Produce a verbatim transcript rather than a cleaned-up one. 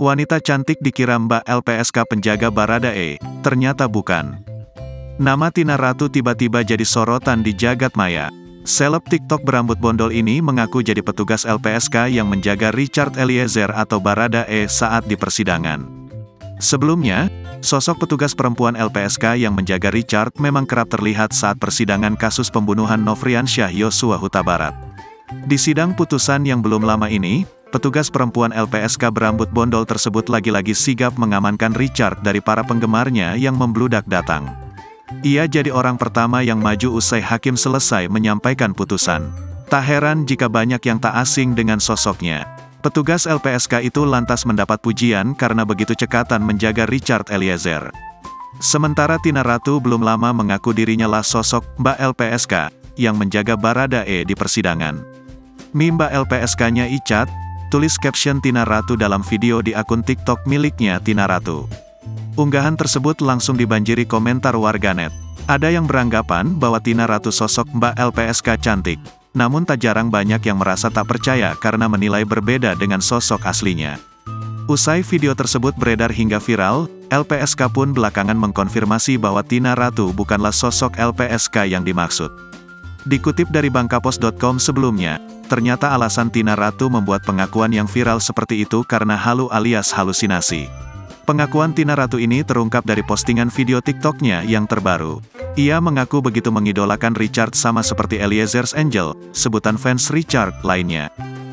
Wanita cantik dikira Mbak L P S K penjaga Baradae, ternyata bukan. Nama Tina Ratu tiba-tiba jadi sorotan di jagat maya. Seleb TikTok berambut bondol ini mengaku jadi petugas L P S K yang menjaga Richard Eliezer atau Baradae saat di persidangan. Sebelumnya, sosok petugas perempuan L P S K yang menjaga Richard memang kerap terlihat saat persidangan kasus pembunuhan Nofriansyah Yosua Huta Barat. Di sidang putusan yang belum lama ini, petugas perempuan L P S K berambut bondol tersebut lagi-lagi sigap mengamankan Richard dari para penggemarnya yang membludak datang. Ia jadi orang pertama yang maju usai hakim selesai menyampaikan putusan. Tak heran jika banyak yang tak asing dengan sosoknya. Petugas L P S K itu lantas mendapat pujian karena begitu cekatan menjaga Richard Eliezer. Sementara Tina Ratu belum lama mengaku dirinya lah sosok Mbak L P S K yang menjaga Baradae di persidangan. Mi Mbak L P S K-nya Icat, tulis caption Tina Ratu dalam video di akun TikTok miliknya Tina Ratu. Unggahan tersebut langsung dibanjiri komentar warganet. Ada yang beranggapan bahwa Tina Ratu sosok Mbak L P S K cantik, namun tak jarang banyak yang merasa tak percaya karena menilai berbeda dengan sosok aslinya. Usai video tersebut beredar hingga viral, L P S K pun belakangan mengkonfirmasi bahwa Tina Ratu bukanlah sosok L P S K yang dimaksud. Dikutip dari bangkapos titik com sebelumnya, ternyata alasan Tina Ratu membuat pengakuan yang viral seperti itu karena halu alias halusinasi. Pengakuan Tina Ratu ini terungkap dari postingan video TikToknya yang terbaru. Ia mengaku begitu mengidolakan Richard sama seperti Eliezer's Angel, sebutan fans Richard lainnya.